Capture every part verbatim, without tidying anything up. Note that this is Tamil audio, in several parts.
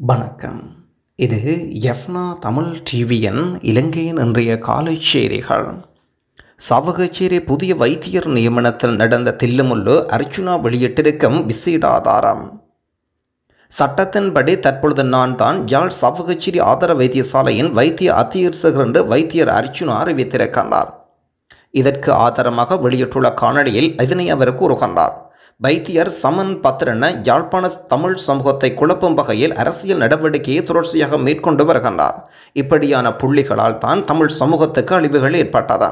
வணக்கம். இது எஃப்னா தமிழ் டிவியின் இலங்கையின் இன்றைய காலை செய்திகள். சாவகச்சேரி புதிய வைத்தியர் நியமனத்தில் நடந்த தில்லுமுல்லு அர்ச்சுனா வெளியிட்டிருக்கும் விசேட ஆதாரம். சட்டத்தின்படி தற்பொழுது நான் தான் யாழ் சாவகச்சேரி ஆதார வைத்தியசாலையின் வைத்திய அத்தியட்சகர் என்று வைத்தியர் அர்ச்சுனா அறிவித்திருக்கின்றார். இதற்கு ஆதாரமாக வெளியிட்டுள்ள காணொளியில் இதனை அவர் கூறுகின்றார். வைத்தியர் சமன் பத்திரன யாழ்ப்பாண தமிழ் சமூகத்தை குழப்பும் வகையில் அரசியல் நடவடிக்கையை தொடர்ச்சியாக மேற்கொண்டு வருகின்றார். இப்படியான புள்ளிகளால் தான் தமிழ் சமூகத்துக்கு அழிவுகள் ஏற்பட்டது.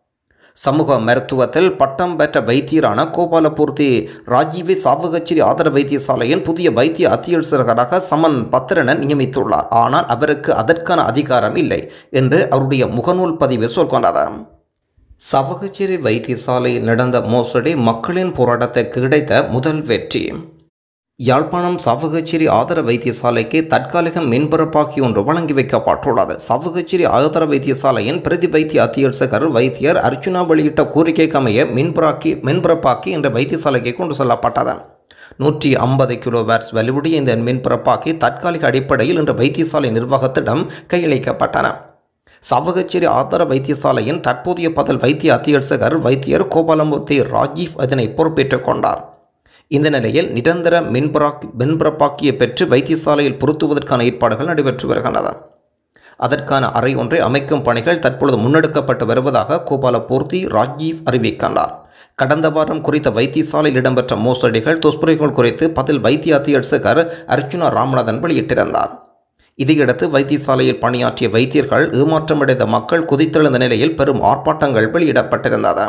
சமூக மருத்துவத்தில் பட்டம் பெற்ற வைத்தியரான கோபாலபூர்த்தி ராஜீவை சாவகச்சேரி ஆதார வைத்தியசாலையின் புதிய வைத்திய அத்தியட்சகராக சமன் பத்திரனன் நியமித்துள்ளார். ஆனால் அவருக்கு அதற்கான அதிகாரம் இல்லை என்று அவருடைய முகநூல் பதிவு சொல்கின்றது. சாவகச்சேரி வைத்தியசாலையில் நடந்த மோசடி மக்களின் போராட்டத்துக்கு கிடைத்த முதல் வெற்றி. யாழ்ப்பாணம் சாவகச்சேரி ஆதார வைத்தியசாலைக்கு தற்காலிக மின்பரப்பாக்கி ஒன்று வழங்கி வைக்கப்பட்டுள்ளது. சாவகச்சேரி ஆதார வைத்தியசாலையின் பிரதி வைத்திய அத்தியட்சகர் வைத்தியர் அர்ச்சுனா வெளியிட்ட கோரிக்கைக்கமைய மின்பராக்கி மின்பரப்பாக்கி என்ற வைத்தியசாலைக்கு கொண்டு செல்லப்பட்டது. நூற்றி ஐம்பது கிலோ வாட்ஸ் வலுவுடைய இந்த மின்பரப்பாக்கி தற்காலிக அடிப்படையில் இன்று வைத்தியசாலை நிர்வாகத்திடம் கையளிக்கப்பட்டன. சாவகச்சேரி ஆதார வைத்தியசாலையின் தற்போதைய பதில் வைத்திய அத்தியட்சகர் வைத்தியர் கோபாலமூர்த்தி ராஜீவ் அதனை பொறுப்பேற்றுக் கொண்டார். இந்த நிலையில் நிரந்தர மின்பராக் மின்பரப்பாக்கியை பெற்று வைத்தியசாலையில் பொருத்துவதற்கான ஏற்பாடுகள் நடைபெற்று வருகின்றன. அதற்கான அறை ஒன்றை அமைக்கும் பணிகள் தற்பொழுது முன்னெடுக்கப்பட்டு வருவதாக கோபாலபூர்த்தி ராஜீவ் அறிவிக்கின்றார். கடந்த வாரம் குறித்த வைத்தியசாலையில் இடம்பெற்ற மோசடிகள் துஷ்பிரயோகங்கள் குறித்து பதில் வைத்திய அத்தியட்சகர் அர்ச்சுனா ராமநாதன் வெளியிட்டிருந்தார். இதையடுத்து வைத்தியசாலையில் பணியாற்றிய வைத்தியர்கள் ஏமாற்றமடைந்த மக்கள் குதித்தெழுந்த நிலையில் பெரும் ஆர்ப்பாட்டங்கள் வெளியிடப்பட்டிருந்தது.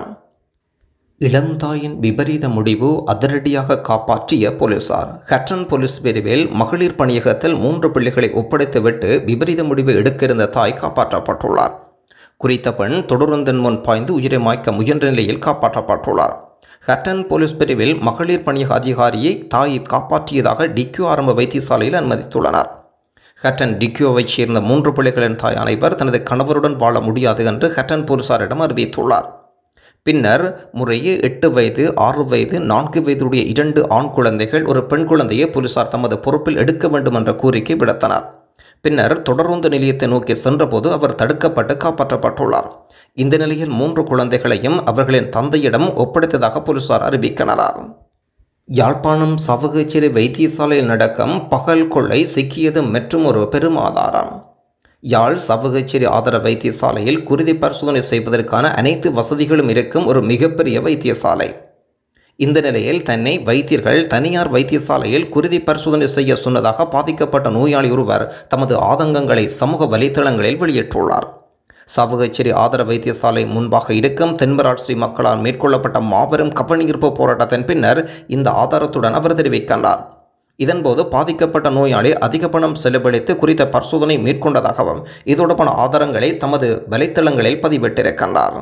இளம்தாயின் விபரீத முடிவு அதிரடியாக காப்பாற்றிய போலீசார். ஹட்டன் போலீஸ் பிரிவில் மகளிர் பணியகத்தில் மூன்று பிள்ளைகளை ஒப்படைத்துவிட்டு விபரீத முடிவை எடுக்க இருந்த தாய் காப்பாற்றப்பட்டுள்ளார். குறித்த பெண் தொடருந்தன் முன் பாய்ந்து உயிரை மாய்க்க முயன்ற நிலையில் காப்பாற்றப்பட்டுள்ளார். ஹட்டன் போலீஸ் பிரிவில் மகளிர் பணியக அதிகாரியை தாய் காப்பாற்றியதாக டிக்யூ ஆரம்ப வைத்தியசாலையில் அனுமதித்துள்ளனர். ஹட்டன் டிக்யூவைச் சேர்ந்த மூன்று பிள்ளைகளின் தாய் அனைவர் தனது கணவருடன் வாழ முடியாது என்று ஹட்டன் போலீசாரிடம் அறிவித்துள்ளார். பின்னர் முறையே எட்டு வயது ஆறு வயது நான்கு வயதுடைய இரண்டு ஆண் குழந்தைகள் ஒரு பெண் குழந்தையை போலீசார் தமது பொறுப்பில் எடுக்க வேண்டும் என்ற கோரிக்கை விடுத்தனர். பின்னர் தொடருந்து நிலையத்தை நோக்கி சென்றபோது அவர் தடுக்கப்பட்டு காப்பாற்றப்பட்டுள்ளார். இந்த நிலையில் மூன்று குழந்தைகளையும் அவர்களின் தந்தையிடம் ஒப்படைத்ததாக போலீசார் அறிவிக்கின்றனர். யாழ்ப்பாணம் சாவகச்சேரி வைத்தியசாலையில் நடக்கும் பகல் கொள்ளை சிக்கியது மற்றும் ஒரு பெரும் ஆதாரம். யாழ் சாவகச்சேரி ஆதார வைத்தியசாலையில் குருதி பரிசோதனை செய்வதற்கான அனைத்து வசதிகளும் இருக்கும் ஒரு மிகப்பெரிய வைத்தியசாலை. இந்த நிலையில் தன்னை வைத்தியர்கள் தனியார் வைத்தியசாலையில் குருதி பரிசோதனை செய்ய சொன்னதாக பாதிக்கப்பட்ட நோயாளி ஒருவர் தமது ஆதங்கங்களை சமூக வலைத்தளங்களில் வெளியிட்டுள்ளார். சாவகச்சேரி ஆதார வைத்தியசாலை முன்பாக இருக்கும் தென்மராட்சி மக்களால் மேற்கொள்ளப்பட்ட மாபெரும் கவனஈர்ப்பு போராட்டத்தின் பின்னர் இந்த ஆதாரத்துடன் அவர் தெரிவிக்கின்றார். இதன்போது பாதிக்கப்பட்ட நோயாளி அதிக பணம் செலவழித்து குறித்த பரிசோதனை மேற்கொண்டதாகவும் இதோடமான ஆதாரங்களை தமது வலைத்தளங்களில் பதிவிட்டிருக்கின்றார்.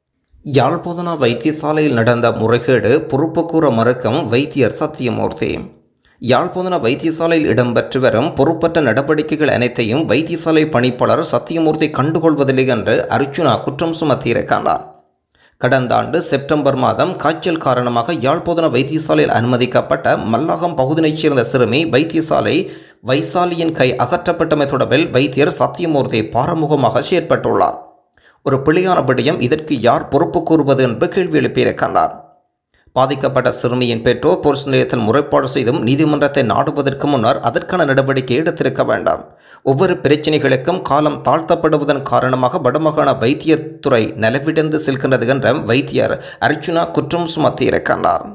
யாழ்ப்பாண வைத்தியசாலையில் நடந்த முறைகேடு பொறுப்பு கூற மறுக்கும் வைத்தியர் சத்தியமூர்த்தி. யாழ்ப்பாண வைத்தியசாலையில் இடம்பெற்று வரும் பொறுப்பற்ற நடவடிக்கைகள் அனைத்தையும் வைத்தியசாலை பணிப்பாளர் சத்தியமூர்த்தி கண்டுகொள்வதில்லை என்று அர்ச்சுனா குற்றம் சுமத்தியிருக்கின்றார். கடந்த ஆண்டு செப்டம்பர் மாதம் காய்ச்சல் காரணமாக யாழ்ப்பாண வைத்தியசாலையில் அனுமதிக்கப்பட்ட மல்லாகம் பகுதியைச் சேர்ந்த சிறுமி வைத்தியசாலை வைசாலியின் கை அகற்றப்பட்டமை தொடர்பில் வைத்தியர் சத்தியமூர்த்தி பாரமுகமாக செயற்பட்டுள்ளார். ஒரு பிழையான விடயம் இதற்கு யார் பொறுப்பு கூறுவது என்று கேள்வி எழுப்பியிருக்கின்றார். பாதிக்கப்பட்ட சிறுமியின் பெற்றோர் போலீஸ் நிலையத்தில் முறைப்பாடு செய்தும் நீதிமன்றத்தை நாடுவதற்கு முன்னர் அதற்கான நடவடிக்கை எடுத்திருக்க வேண்டாம். ஒவ்வொரு பிரச்சினைகளுக்கும் காலம் தாழ்த்தப்படுவதன் காரணமாக வடமாகாண வைத்தியத்துறை நலவிடந்து செல்கின்றது என்ற வைத்தியர் அர்ச்சுனா குற்றம் சுமத்தியிருக்கின்றார்.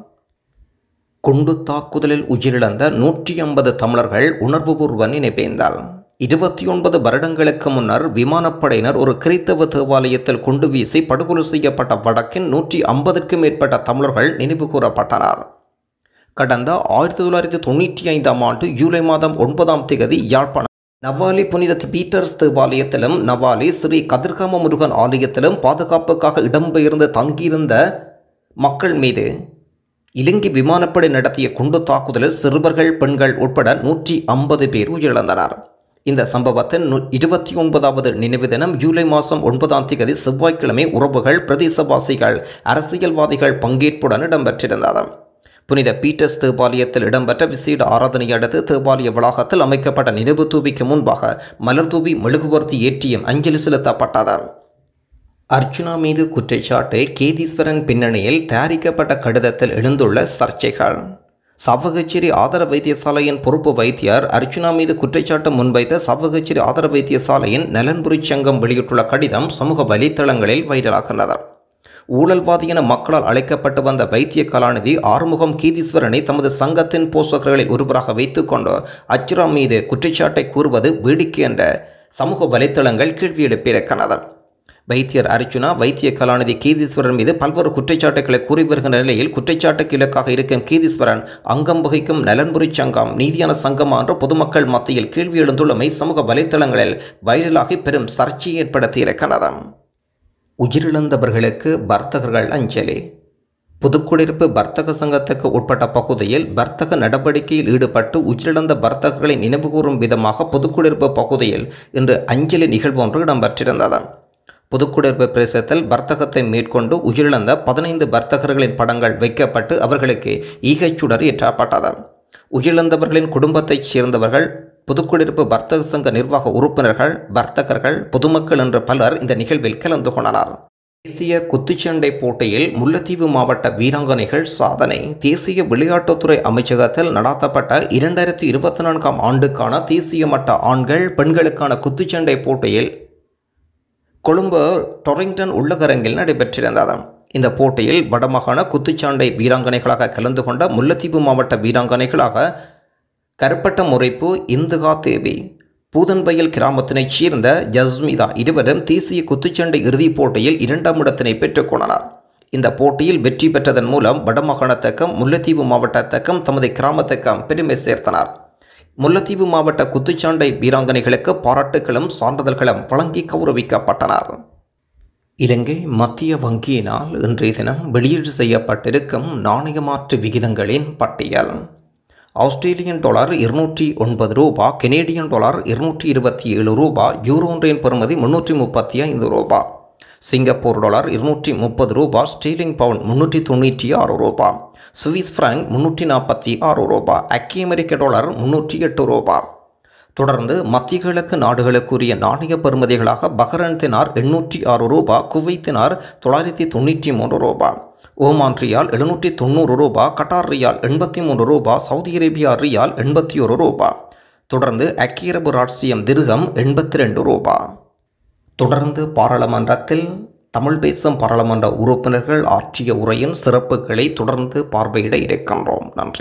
குண்டு தாக்குதலில் உயிரிழந்த நூற்றி ஐம்பது தமிழர்கள் உணர்வுபூர்வ நினைவேந்தல். இருபத்தி ஒன்பது வருடங்களுக்கு முன்னர் விமானப்படையினர் ஒரு கிறித்தவ தேவாலயத்தில் குண்டு வீசி படுகொலை செய்யப்பட்ட வடக்கின் நூற்றி ஐம்பதுக்கும் மேற்பட்ட தமிழர்கள் நினைவு கூறப்பட்டனர். கடந்த ஆயிரத்தி தொள்ளாயிரத்தி தொண்ணூற்றி ஐந்தாம் ஆண்டு ஜூலை மாதம் ஒன்பதாம் தேதி யாழ்ப்பாணம் நவாலி புனித பீட்டர்ஸ் தேவாலயத்திலும் நவாலி ஸ்ரீ கதிர்காம முருகன் ஆலயத்திலும் பாதுகாப்புக்காக இடம்பெயர்ந்து தங்கியிருந்த மக்கள் மீது இலங்கை விமானப்படை நடத்திய குண்டு தாக்குதலில் சிறுவர்கள் பெண்கள் உட்பட நூற்றி ஐம்பது பேர் உயிரிழந்தனர். இந்த சம்பவத்தின் இருபத்தி ஒன்பதாவது நினைவு தினம் ஜூலை மாதம் ஒன்பதாம் தேதி செவ்வாய்க்கிழமை உறவுகள் பிரதேசவாசிகள் அரசியல்வாதிகள் பங்கேற்புடன் இடம்பெற்றிருந்தது. புனித பீட்டர்ஸ் தேவாலயத்தில் இடம்பெற்ற விசேட ஆராதனை அடுத்து தேவாலய வளாகத்தில் அமைக்கப்பட்ட நினைவு தூபிக்கு முன்பாக மலர் தூவி மெழுகுவர்த்தி ஏற்றியும் அஞ்சலி செலுத்தப்பட்டது. அர்ச்சுனா மீது குற்றச்சாட்டு கேதீஸ்வரன் பின்னணியில் தயாரிக்கப்பட்ட கடிதத்தில் எழுந்துள்ள சர்ச்சைகள். சாவகச்சேரி ஆதார வைத்தியசாலையின் பொறுப்பு வைத்தியர் அர்ச்சுனா மீது குற்றச்சாட்டு முன்வைத்த சாவகச்சேரி ஆதார வைத்தியசாலையின் நலன்புரி சங்கம் வெளியிட்டுள்ள கடிதம் சமூக வலைத்தளங்களில் வைரலாகிறது. ஊழல்வாதி என மக்களால் அழைக்கப்பட்டு வந்த வைத்திய கலாநிதி ஆறுமுகம் கேதீஸ்வரனை தமது சங்கத்தின் போஷகர்களில் ஒருவராக வைத்துக் கொண்டு அர்ச்சுனா மீது குற்றச்சாட்டை கூறுவது வேடிக்கை என்ற சமூக வலைத்தளங்கள் கேள்வி எழுப்பியிருக்கிறது. வைத்தியர் அர்ச்சுனா வைத்திய கலாநிதி கேதீஸ்வரன் மீது பல்வேறு குற்றச்சாட்டுகளை கூறி வருகின்ற நிலையில் குற்றச்சாட்டுக்கு இலக்காக இருக்கும் கேதீஸ்வரன் அங்கம் வகிக்கும் நலன்புரி சங்கம் நீதியான சங்கம் என்று பொதுமக்கள் மத்தியில் கேள்வி எழுந்துள்ளமை சமூக வலைத்தளங்களில் வைரலாகி பெரும் சர்ச்சையை ஏற்படுத்தியிருக்கிறது. உயிரிழந்தவர்களுக்கு வர்த்தகர்கள் அஞ்சலி. புதுக்குடியிருப்பு வர்த்தக சங்கத்துக்கு உட்பட்ட பகுதியில் வர்த்தக நடவடிக்கையில் ஈடுபட்டு உயிரிழந்த வர்த்தகர்களை நினைவுகூரும் விதமாக புதுக்குடியிருப்பு பகுதியில் இன்று அஞ்சலி நிகழ்வு ஒன்று இடம்பெற்றிருந்தது. புதுக்குடியிருப்பு பிரதேசத்தில் வர்த்தகத்தை மேற்கொண்டு உயிரிழந்த பதினைந்து வர்த்தகர்களின் படங்கள் வைக்கப்பட்டு அவர்களுக்கு ஈகைச்சுடர் ஏற்றப்பட்டது. உயிரிழந்தவர்களின் குடும்பத்தைச் சேர்ந்தவர்கள், புதுக்குடியிருப்பு வர்த்தக சங்க நிர்வாக உறுப்பினர்கள், வர்த்தகர்கள், பொதுமக்கள் என்று பலர் இந்த நிகழ்வில் கலந்து கொண்டனர். தேசிய குத்துச்சண்டை போட்டியில் முல்லைத்தீவு மாவட்ட வீராங்கனைகள் சாதனை. தேசிய விளையாட்டுத்துறை அமைச்சகத்தில் நடாத்தப்பட்ட இரண்டாயிரத்தி இருபத்தி நான்காம் ஆண்டுக்கான தேசிய மட்ட ஆண்கள் பெண்களுக்கான குத்துச்சண்டை போட்டியில் கொழும்பு டொரிங்டன் உள்ளகரங்கில் நடைபெற்றிருந்தது. இந்த போட்டியில் வடமாகாண குத்துச்சண்டை வீராங்கனைகளாக கலந்து கொண்ட முல்லைத்தீவு மாவட்ட வீராங்கனைகளாக கருப்பட்ட முறைப்பு இந்துகா தேவி, பூதன்வயல் கிராமத்தினைச் சேர்ந்த ஜஸ்மிதா இருவரும் தேசிய குத்துச்சண்டை இறுதிப் போட்டியில் இரண்டாம் இடத்தினை பெற்றுக் கொண்டனர். இந்த போட்டியில் வெற்றி பெற்றதன் மூலம் வடமாகாணத்துக்கும் முல்லைத்தீவு மாவட்டத்துக்கும் தமது கிராமத்துக்கும் பெருமை சேர்த்தனர். முல்லைத்தீவு மாவட்ட குத்துச்சண்டை வீராங்கனைகளுக்கு பாராட்டுகளும் சான்றிதழ்களும் வழங்கி கௌரவிக்கப்பட்டனர். இலங்கை மத்திய வங்கியினால் இன்றைய தினம் வெளியீடு செய்யப்பட்டிருக்கும் நாணய மாற்று விகிதங்களின் பட்டியல். ஆஸ்திரேலியன் டாலர் இருநூற்றி ஒன்பது ரூபா, கெனேடியன் டாலர் இருநூற்றி இருபத்தி ஏழு ரூபா, யூரோ ஒன்றின் பெறுமதி முன்னூற்றி முப்பத்தி ஐந்து ரூபா, சிங்கப்பூர் டாலர் இருநூற்றி முப்பது ரூபா, ஸ்டீலிங் பவுண்ட் முன்னூற்றி தொண்ணூற்றி ஆறு ரூபா, சுவிஸ் பிராங்க் முன்னூற்றி நாற்பத்தி ஆறு ரூபா, ஐக்கிய அமெரிக்க டாலர் முன்னூற்றி எட்டு ரூபா. தொடர்ந்து மத்திய கிழக்கு நாடுகளுக்குரிய நாணய பெறுமதிகளாக பஹ்ரைன் தினார் எண்ணூற்றி ஆறு ரூபா, குவைத் தினார் தொள்ளாயிரத்தி தொண்ணூற்றி மூன்று ரூபா, ஓமான் ரியால் எழுநூற்றி தொண்ணூறு ரூபா, கட்டார் ரியால் எண்பத்தி மூன்று ரூபா, சவுதி அரேபியா ரியால் எண்பத்தி ஒரு ரூபா. தொடர்ந்து ஐக்கிய அரபு ராச்சியம் திர்ஹம் எண்பத்தி ரெண்டு ரூபா. தொடர்ந்து பாராளுமன்றத்தில் தமிழ் பேசும் பாராளுமன்ற உறுப்பினர்கள் ஆற்றிய உரையின் சிறப்புகளை தொடர்ந்து பார்வையிட இருக்கின்றோம். நன்றி.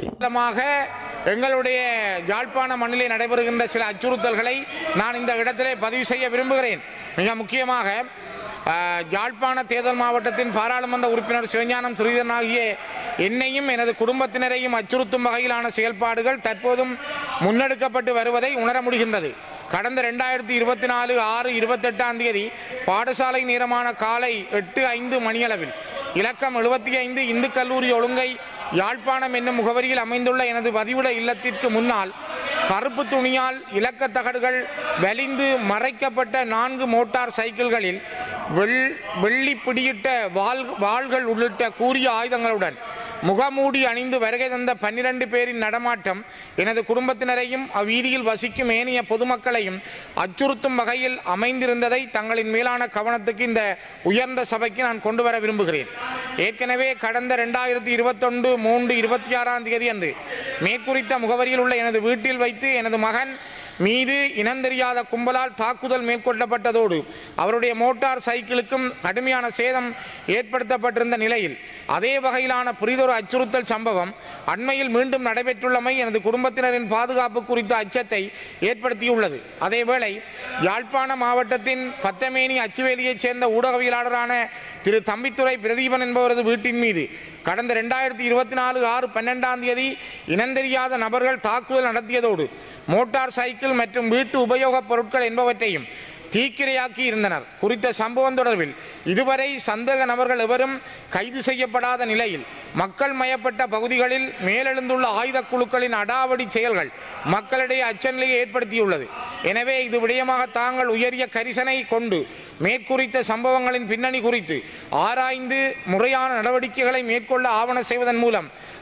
எங்களுடைய யாழ்ப்பாண மண்ணிலே நடைபெறுகின்ற சில அச்சுறுத்தல்களை நான் இந்த இடத்திலே பதிவு செய்ய விரும்புகிறேன். மிக முக்கியமாக யாழ்ப்பாண தேர்தல் மாவட்டத்தின் பாராளுமன்ற உறுப்பினர் சிவஞானம் ஸ்ரீதரன் ஆகிய என்னையும் எனது குடும்பத்தினரையும் அச்சுறுத்தும் வகையிலான செயல்பாடுகள் தற்போதும் முன்னெடுக்கப்பட்டு வருவதை உணர முடிகின்றது. கடந்த ரெண்டாயிரத்தி இருபத்தி நாலு ஆறு இருபத்தெட்டாம் தேதி பாடசாலை நேரமான காலை எட்டு ஐந்து மணியளவில் இலக்கம் எழுபத்தி ஐந்து இந்து கல்லூரி ஒழுங்கை யாழ்ப்பாணம் என்னும் முகவரியில் அமைந்துள்ள எனது பதிவிட இல்லத்திற்கு முன்னால் கருப்பு துணியால் இலக்க தகடுகள் வலிந்து மறைக்கப்பட்ட நான்கு மோட்டார் சைக்கிள்களில் வெள் வெள்ளி பிடியிட்ட வாள் வாள்கள் உள்ளிட்ட கூரிய ஆயுதங்களுடன் முகமூடி அணிந்து வருகை தந்த பன்னிரண்டு பேரின் நடமாட்டம் எனது குடும்பத்தினரையும் அவ்வீதியில் வசிக்கும் ஏனைய பொதுமக்களையும் அச்சுறுத்தும் வகையில் அமைந்திருந்ததை தங்களின் மேலான கவனத்துக்கு இந்த உயர்ந்த சபைக்கு நான் கொண்டு வர விரும்புகிறேன். ஏற்கனவே கடந்த ரெண்டாயிரத்தி இருபத்தொன்று மூன்று இருபத்தி ஆறாம் தேதி அன்று மேற்குறித்த முகவரியில் உள்ள எனது வீட்டில் வைத்து எனது மகன் மீது இனந்தெரியாத கும்பலால் தாக்குதல் மேற்கொள்ளப்பட்டதோடு அவருடைய மோட்டார் சைக்கிளுக்கும் கடுமையான சேதம் ஏற்படுத்தப்பட்டிருந்த நிலையில் அதே வகையிலான புரிதொரு அச்சுறுத்தல் சம்பவம் அண்மையில் மீண்டும் நடைபெற்றுள்ளமை எனது குடும்பத்தினரின் பாதுகாப்பு குறித்த அச்சத்தை ஏற்படுத்தியுள்ளது. அதேவேளை யாழ்ப்பாண மாவட்டத்தின் பத்தமேனி அச்சுவேலியைச் சேர்ந்த ஊடகவியலாளரான திரு தம்பித்துறை பிரதீபன் என்பவரது வீட்டின் மீது கடந்த ரெண்டாயிரத்தி இருபத்தி நாலு ஆறு பன்னெண்டாம் தேதி இனந்தெரியாத நபர்கள் தாக்குதல் நடத்தியதோடு மோட்டார் சைக்கிள் மற்றும் வீட்டு உபயோகப் பொருட்கள் என்பவற்றையும் தீக்கிரையாக்கி இருந்தனர். குறித்த சம்பவம் தொடர்பில் இதுவரை சந்தேக நபர்கள் எவரும் கைது செய்யப்படாத நிலையில் மக்கள் மயப்பட்ட பகுதிகளில் மேலெழுந்துள்ள ஆயுத குழுக்களின் அடாவடி செயல்கள் மக்களிடையே அச்சநிலையை ஏற்படுத்தியுள்ளது. எனவே இது விடயமாக தாங்கள் உயரிய கரிசனை கொண்டு மேற்குறித்த சம்பவங்களின் பின்னணி குறித்து ஆராய்ந்து முறையான நடவடிக்கைகளை மேற்கொள்ள ஆவண செய்வதன் மூலம்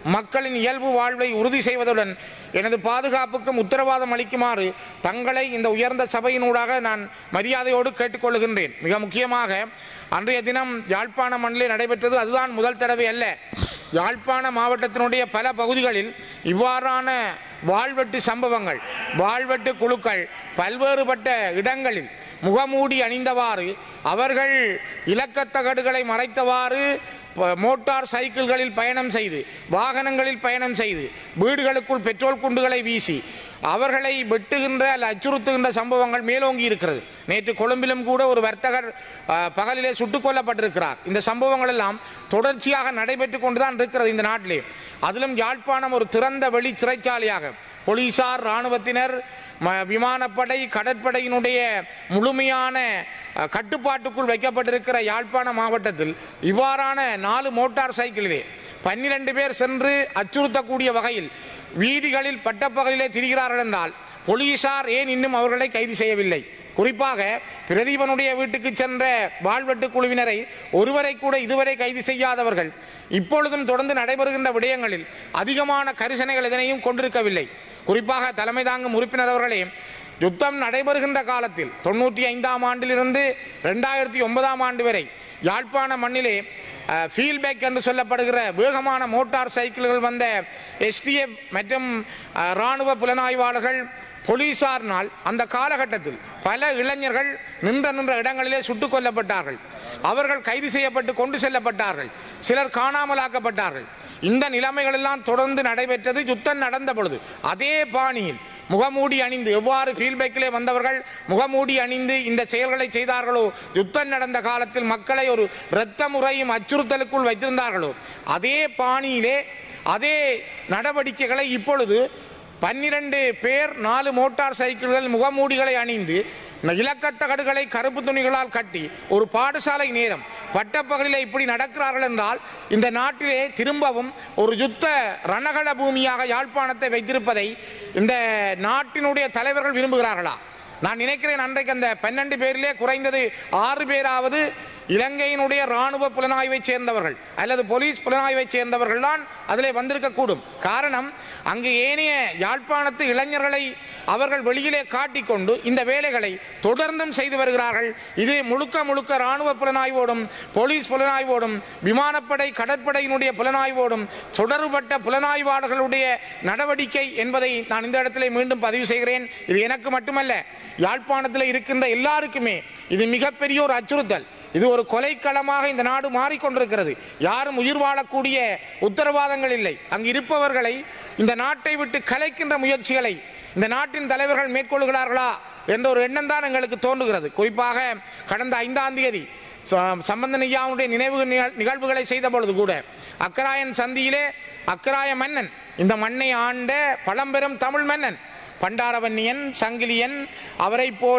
மக்களின் இயல்பு வாழ்வை உறுதி செய்வதுடன் எனது பாதுகாப்புக்கும் உத்தரவாதம் அளிக்குமாறு தங்களை இந்த உயர்ந்த சபையினூடாக நான் மரியாதையோடு கேட்டுக்கொள்கின்றேன். மிக முக்கியமாக அன்றைய தினம் யாழ்ப்பாண மண்ணிலே நடைபெற்றது அதுதான் முதல் தடவை அல்ல. யாழ்ப்பாண மாவட்டத்தினுடைய பல பகுதிகளில் இவ்வாறான வாழ்வெட்டு சம்பவங்கள், வாழ்வெட்டு குழுக்கள் பல்வேறுபட்ட இடங்களில் முகமூடி அணிந்தவாறு, அவர்கள் இலக்கத்தகடுகளை மறைத்தவாறு மோட்டார் சைக்கிள்களில் பயணம் செய்து, வாகனங்களில் பயணம் செய்து, வீடுகளுக்குள் பெட்ரோல் குண்டுகளை வீசி அவர்களை வெட்டுகின்ற அல்ல அச்சுறுத்துகின்ற சம்பவங்கள் மேலோங்கி இருக்கிறது. நேற்று கொழும்பிலும் கூட ஒரு வர்த்தகர் பகலிலே சுட்டுக் கொல்லப்பட்டிருக்கிறார். இந்த சம்பவங்கள் எல்லாம் தொடர்ச்சியாக நடைபெற்று கொண்டுதான் இருக்கிறது இந்த நாட்டிலே. அதிலும் யாழ்ப்பாணம் ஒரு திறந்த வெளி சிறைச்சாலையாக போலீசார், இராணுவத்தினர், விமானப்படை, கடற்படையினுடைய முழுமையான கட்டுப்பாட்டுக்குள் வைக்கப்பட்டிருக்கிற யாழ்ப்பாண மாவட்டத்தில் இவ்வாறான நாலு மோட்டார் சைக்கிளிலே பன்னிரண்டு பேர் சென்று அச்சுறுத்தக்கூடிய வகையில் வீதிகளில் பட்டப்பகலிலே திரிகிறார்கள் என்றால் போலீசார் ஏன் இன்னும் அவர்களை கைது செய்யவில்லை? குறிப்பாக பிரதீபனுடைய வீட்டுக்கு சென்ற வாழ்வெட்டு குழுவினரை ஒருவரை கூட இதுவரை கைது செய்யாதவர்கள் இப்பொழுதும் தொடர்ந்து நடைபெறுகின்ற விடயங்களில் அதிகமான கரிசனைகள் எதனையும் கொண்டிருக்கவில்லை. குறிப்பாக தலைமை தாங்கும் உறுப்பினர் அவர்களே, யுத்தம் நடைபெறுகின்ற காலத்தில் தொண்ணூற்றி ஐந்தாம் ஆண்டிலிருந்து ரெண்டாயிரத்தி ஒன்பதாம் ஆண்டு வரை யாழ்ப்பாண மண்ணிலே ஃபீல்பேக் என்று சொல்லப்படுகிற வேகமான மோட்டார் சைக்கிள்கள் வந்த எஸ்டிஎஃப் மற்றும் இராணுவ புலனாய்வாளர்கள் போலீசாரினால் அந்த காலகட்டத்தில் பல இளைஞர்கள் நின்ற நின்ற இடங்களிலே சுட்டுக் கொல்லப்பட்டார்கள். அவர்கள் கைது செய்யப்பட்டு கொண்டு செல்லப்பட்டார்கள். சிலர் காணாமலாக்கப்பட்டார்கள். இந்த நிலைமைகள் எல்லாம் தொடர்ந்து நடைபெற்றது. யுத்தம் நடந்த பொழுது அதே பாணியில் முகமூடி அணிந்து, எவ்வாறு ஃபீல்பேக்கிலே வந்தவர்கள் முகமூடி அணிந்து இந்த செயல்களை செய்தார்களோ, யுத்தம் நடந்த காலத்தில் மக்களை ஒரு இரத்த முறையும் அச்சுறுத்தலுக்குள் வைத்திருந்தார்களோ, அதே பாணியிலே அதே நடவடிக்கைகளை இப்பொழுது பன்னிரண்டு பேர் நாலு மோட்டார் சைக்கிள்கள் முகமூடிகளை அணிந்து இலக்கத்தகடுகளை கருப்பு துணிகளால் கட்டி ஒரு பாடசாலை நேரம் பட்டப்பகலிலே இப்படி நடக்கிறார்கள் என்றால் இந்த நாட்டிலே திரும்பவும் ஒரு யுத்த ரணகள பூமியாக யாழ்ப்பாணத்தை வைத்திருப்பதை இந்த நாட்டினுடைய தலைவர்கள் விரும்புகிறார்களா? நான் நினைக்கிறேன் அன்றைக்கு அந்த பன்னெண்டு பேரிலே குறைந்தது ஆறு பேராவது இலங்கையினுடைய இராணுவ புலனாய்வை சேர்ந்தவர்கள் அல்லது போலீஸ் புலனாய்வை சேர்ந்தவர்கள் தான் அதிலே வந்திருக்கக்கூடும். காரணம், அங்கு ஏனைய யாழ்ப்பாணத்து இளைஞர்களை அவர்கள் வெளியிலே காட்டிக்கொண்டு இந்த வேலைகளை தொடர்ந்தும் செய்து வருகிறார்கள். இது முழுக்க முழுக்க இராணுவ புலனாய்வோடும் போலீஸ் புலனாய்வோடும் விமானப்படை கடற்படையினுடைய புலனாய்வோடும் தொடர்பட்ட புலனாய்வாளர்களுடைய நடவடிக்கை என்பதை நான் இந்த இடத்திலே மீண்டும் பதிவு செய்கிறேன். இது எனக்கு மட்டுமல்ல, யாழ்ப்பாணத்தில் இருக்கின்ற எல்லாருக்குமே இது மிகப்பெரிய ஒரு அச்சுறுத்தல். இது ஒரு கொலைக்களமாக இந்த நாடு மாறிக்கொண்டிருக்கிறது. யாரும் உயிர் வாழக்கூடிய உத்தரவாதங்கள் இல்லை. அங்கு இருப்பவர்களை இந்த நாட்டை விட்டு கலைக்கின்ற முயற்சிகளை இந்த நாட்டின் தலைவர்கள் மேற்கொள்கிறார்களா என்ற ஒரு எண்ணம் தான் எங்களுக்கு தோன்றுகிறது. குறிப்பாக கடந்த ஐந்தாம் தேதி சம்பந்தன் ஐயாவுடைய நினைவு நிகழ்வுகளை செய்த பொழுது கூட அக்கராயன் சந்தியிலே அக்கராய மன்னன், இந்த மண்ணை ஆண்ட பழம்பெரும் தமிழ் மன்னன் பண்டாரவன்னியன், சங்கிலியன், அவரை போல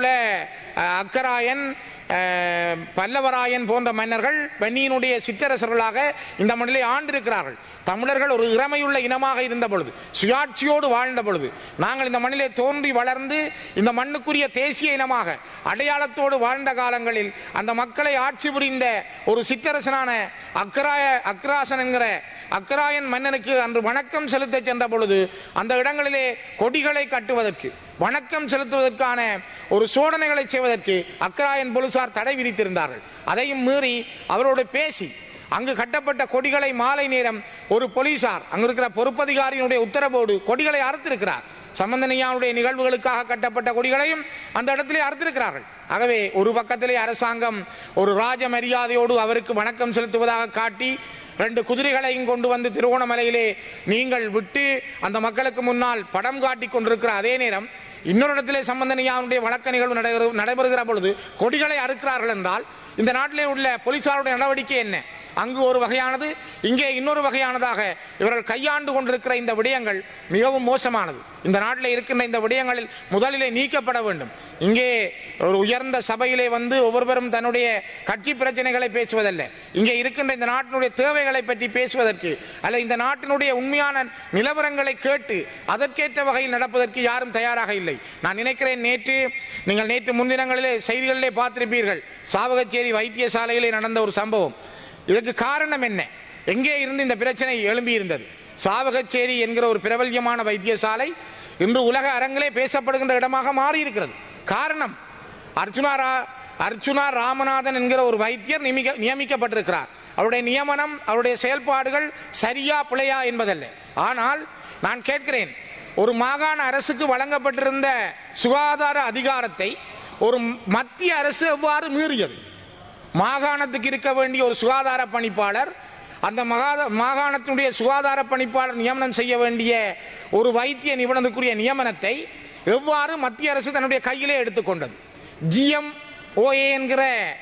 அக்கராயன், பல்லவராயன் போன்ற மன்னர்கள் வன்னியினுடைய சிற்றரசர்களாக இந்த மண்ணிலே ஆண்டிருக்கிறார்கள். தமிழர்கள் ஒரு இறமையுள்ள இனமாக இருந்த பொழுது, சுயாட்சியோடு வாழ்ந்த பொழுது, நாங்கள் இந்த மண்ணிலே தோன்றி வளர்ந்து இந்த மண்ணுக்குரிய தேசிய இனமாக அடையாளத்தோடு வாழ்ந்த காலங்களில் அந்த மக்களை ஆட்சி புரிந்த ஒரு சிற்றரசனான அக்கராய அக்ராசன் என்கிற அக்கராயன் மன்னனுக்கு அன்று வணக்கம் செலுத்த சென்ற பொழுது அந்த இடங்களிலே கொடிகளை கட்டுவதற்கு, வணக்கம் செலுத்துவதற்கான ஒரு சோதனைகளை செய்வதற்கு அக்கராயன் போலீசார் தடை விதித்திருந்தார்கள். அதையும் மீறி அவரோடு பேசி அங்கு கட்டப்பட்ட கொடிகளை மாலை நேரம் ஒரு போலீசார் அங்கு இருக்கிற பொறுப்பதிகாரியினுடைய உத்தரவோடு கொடிகளை அறுத்திருக்கிறார். சம்பந்தனையாவுடைய நிகழ்வுகளுக்காக கட்டப்பட்ட கொடிகளையும் அந்த இடத்திலே அறுத்திருக்கிறார்கள். ஆகவே ஒரு பக்கத்திலே அரசாங்கம் ஒரு ராஜ மரியாதையோடு அவருக்கு வணக்கம் செலுத்துவதாக காட்டி ரெண்டு குதிரைகளையும் கொண்டு வந்து திருவோணமலையிலே நீங்கள் விட்டு அந்த மக்களுக்கு முன்னால் படம் காட்டி கொண்டிருக்கிற அதே நேரம் இன்னொரு இடத்திலே சம்பந்தனையாவுடைய வழக்க நிகழ்வு நடைபெறுகிற பொழுது கொடிகளை அறுக்கிறார்கள் என்றால் இந்த நாட்டிலே உள்ள போலீசாருடைய நடவடிக்கை என்ன? அங்கு ஒரு வகையானது, இங்கே இன்னொரு வகையானதாக இவர்கள் கையாண்டு கொண்டிருக்கிற இந்த விடயங்கள் மிகவும் மோசமானது. இந்த நாட்டில் இருக்கின்ற இந்த விடயங்களில் முதலிலே நீக்கப்பட வேண்டும். இங்கே ஒரு உயர்ந்த சபையிலே வந்து ஒவ்வொருவரும் தன்னுடைய கட்சி பிரச்சனைகளை பேசுவதல்ல, இங்கே இருக்கின்ற இந்த நாட்டினுடைய தேவைகளை பற்றி பேசுவதற்கு அல்ல, இந்த நாட்டினுடைய உண்மையான நிலவரங்களை கேட்டு அதற்கேற்ற வகையில் நடப்பதற்கு யாரும் தயாராக இல்லை. நான் நினைக்கிறேன், நேற்று நீங்கள் நேற்று முன்தினங்களிலே செய்திகளிலே பார்த்திருப்பீர்கள், சாவகச்சேரி வைத்தியசாலையிலே நடந்த ஒரு சம்பவம். இதற்கு காரணம் என்ன? எங்கே இருந்து இந்த பிரச்சனை எழும்பி இருந்தது? சாவகச்சேரி என்கிற ஒரு பிரபல்யமான வைத்தியசாலை இன்று உலக அரங்கிலே பேசப்படுகின்ற இடமாக மாறியிருக்கிறது. காரணம், அர்ச்சுனா ரா அர்ச்சுனா ராமநாதன் என்கிற ஒரு வைத்தியர் நியமிக்க நியமிக்கப்பட்டிருக்கிறார். அவருடைய நியமனம், அவருடைய செயல்பாடுகள் சரியா பிழையா என்பதல்ல. ஆனால் நான் கேட்கிறேன், ஒரு மாகாண அரசுக்கு வழங்கப்பட்டிருந்த சுகாதார அதிகாரத்தை ஒரு மத்திய அரசு எவ்வாறு மீறியது? மாகாணத்துக்கு இருக்க வேண்டிய ஒரு சுகாதார பணிப்பாளர், அந்த மாகாணத்தினுடைய சுகாதார பணிப்பாளர் நியமனம் செய்ய வேண்டிய ஒரு வைத்திய நிபுணருக்குரிய நியமனத்தை எவ்வாறு மத்திய அரசு தன்னுடைய கையிலே எடுத்துக்கொண்டது? ஜிஎம் ஓஏ என்கிற